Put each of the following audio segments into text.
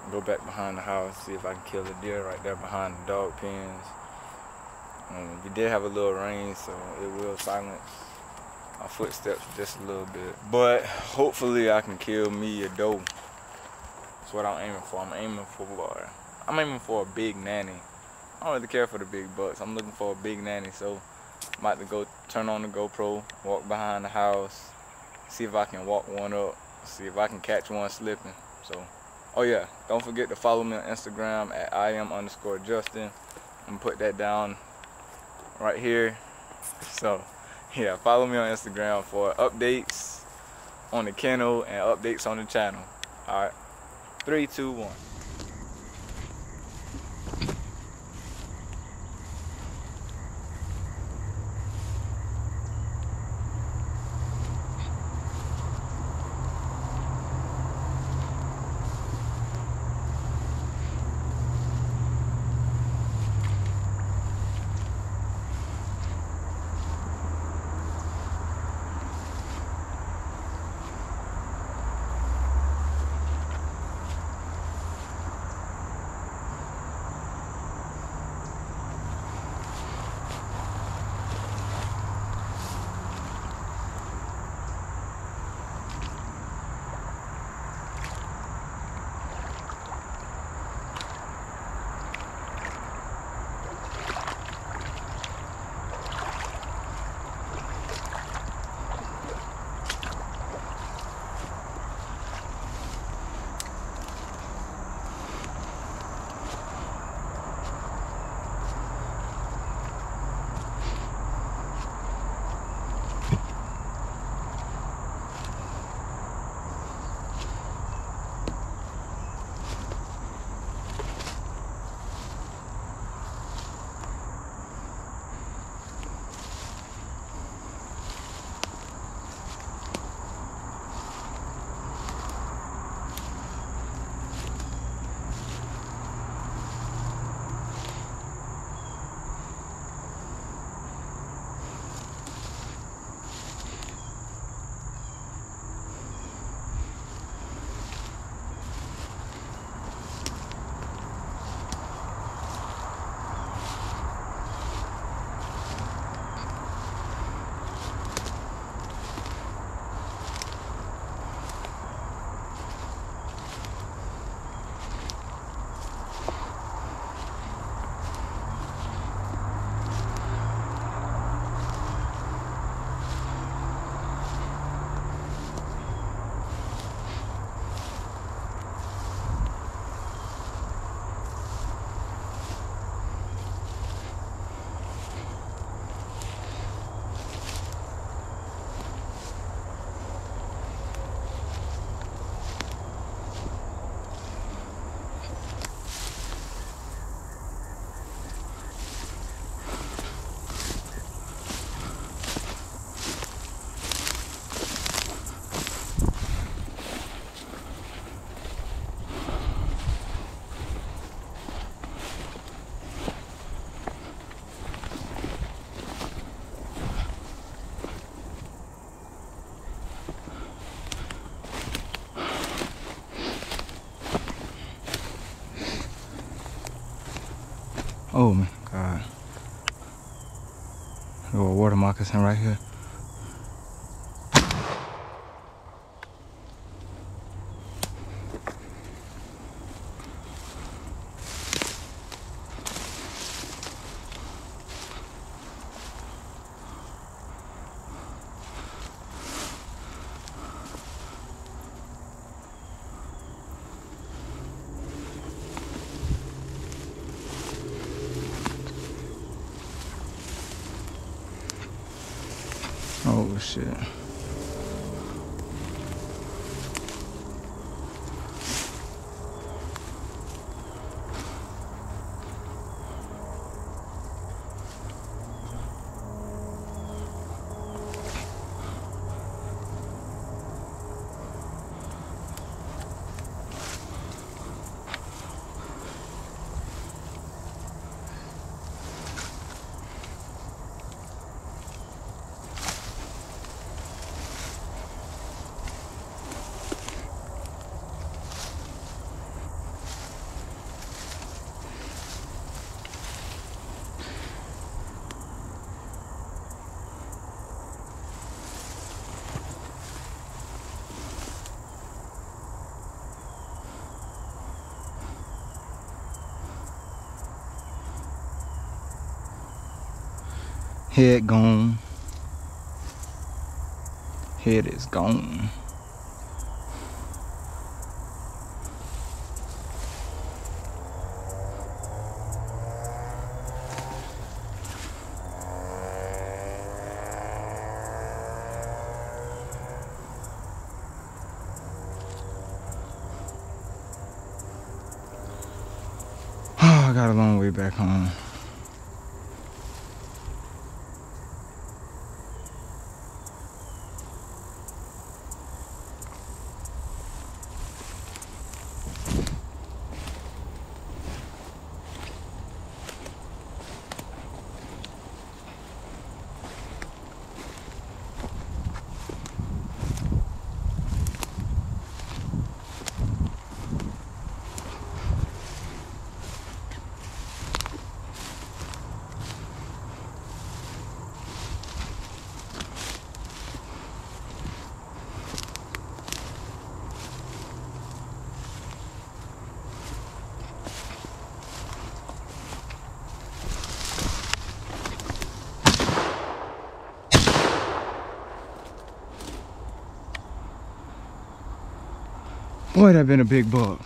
go back behind the house, see if I can kill a deer right there behind the dog pens. We did have a little rain, so it will silence our footsteps just a little bit. But hopefully I can kill me a doe. That's what I'm aiming for. I'm aiming for a big nanny. I don't really care for the big bucks. I'm looking for a big nanny, so I'm about to go turn on the GoPro, walk behind the house, see if I can walk one up, see if I can catch one slipping. So, oh yeah, don't forget to follow me on Instagram at IM_Justin. I'm gonna put that down right here. So, yeah, follow me on Instagram for updates on the kennel and updates on the channel. All right, 3, 2, 1. Oh my God. A little water moccasin right here. Oh shit. Head gone. Head is gone. Oh, I got a long way back home. Boy, that been a big buck.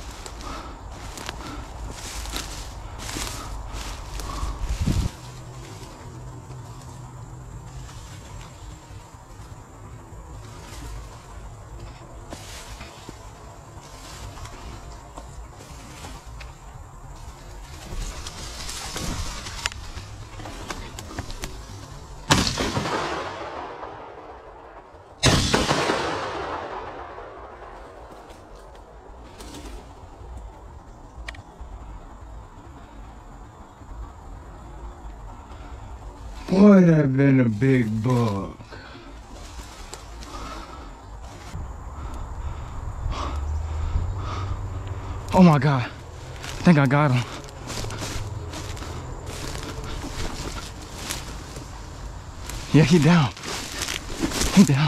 Boy, that been a big buck. Oh my God, I think I got him. Yeah, he down. He down.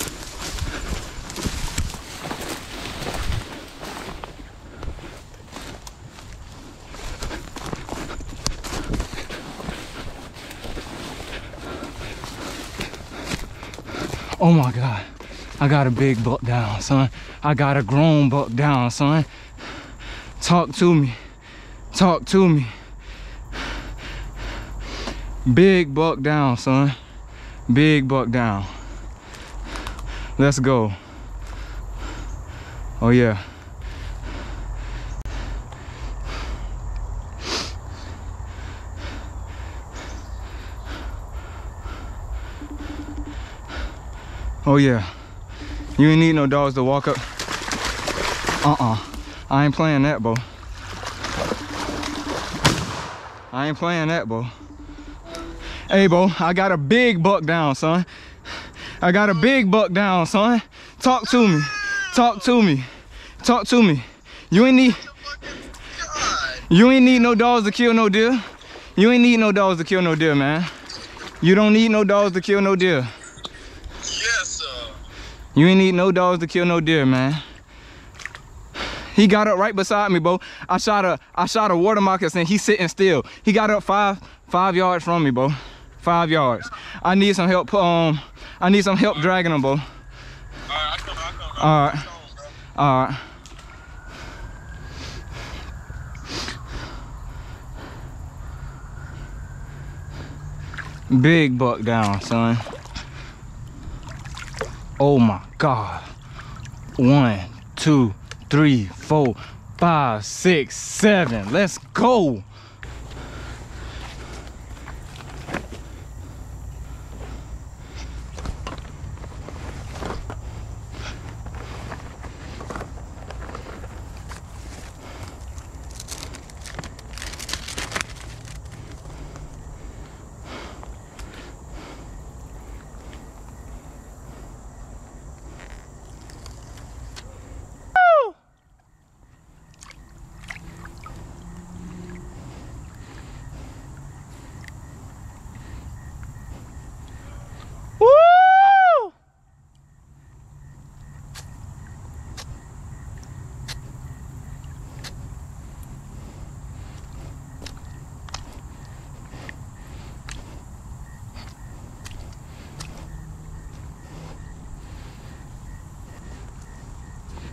Oh my God, I got a big buck down, son. I got a grown buck down, son. Talk to me, talk to me. Big buck down, son. Big buck down. Let's go. Oh yeah. Oh yeah. You ain't need no dogs to walk up. I ain't playing that, bro. I ain't playing that, bro. Hey, bro, I got a big buck down, son. I got a big buck down, son. Talk to me. Talk to me. Talk to me. You ain't need no dogs to kill no deer. You ain't need no dogs to kill no deer, man. You don't need no dogs to kill no deer. Yes, sir. You ain't need no dogs to kill no deer, man. He got up right beside me, bro. I shot a water moccasin. He's sitting still. He got up five yards from me, bro. 5 yards. I need some help. I need some help dragging him, bro. Alright, I come. Alright. Alright. Big buck down, son. Oh my God. 1, 2, 3, 4, 5, 6, 7. Let's go.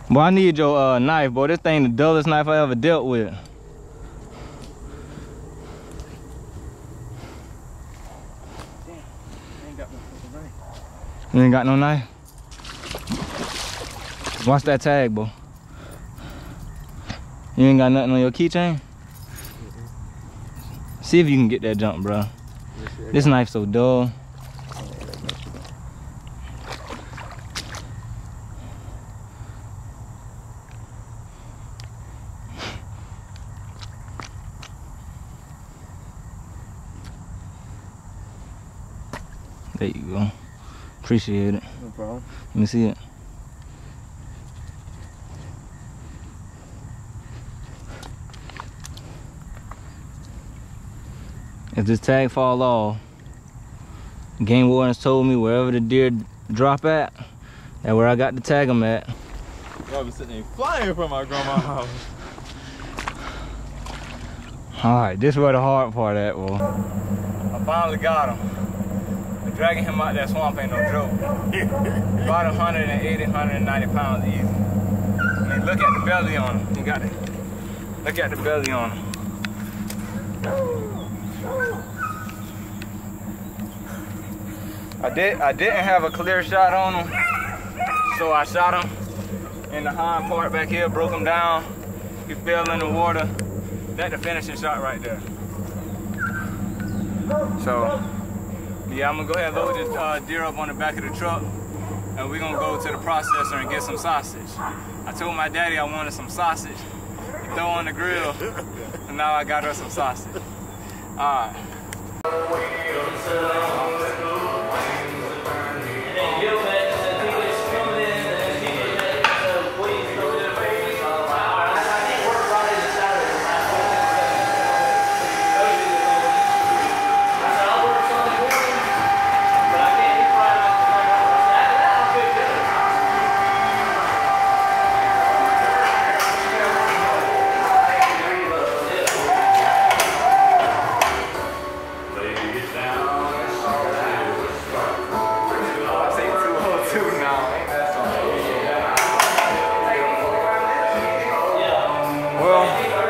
Boy, I need your knife, boy. This thing the dullest knife I ever dealt with. You ain't got no knife? Watch that tag, boy. You ain't got nothing on your keychain? See if you can get that jump, bro. This knife so dull. There you go. Appreciate it. No problem. Let me see it. If this tag fall off, game wardens told me wherever the deer drop at, that's where I got to tag them at. Y'all been sitting there flying from my grandma's house. Alright, this is where the hard part at, boy. I finally got him. Dragging him out that swamp ain't no joke. About 180, 190 pounds easy. I mean, look at the belly on him. You got it. Look at the belly on him. I didn't have a clear shot on him, so I shot him in the hind part back here, broke him down. He fell in the water. That's the finishing shot right there. So, yeah, I'm gonna go ahead and load this deer up on the back of the truck, and we're gonna go to the processor and get some sausage. I told my daddy I wanted some sausage. He throw on the grill, and now I got her some sausage. All right. Well,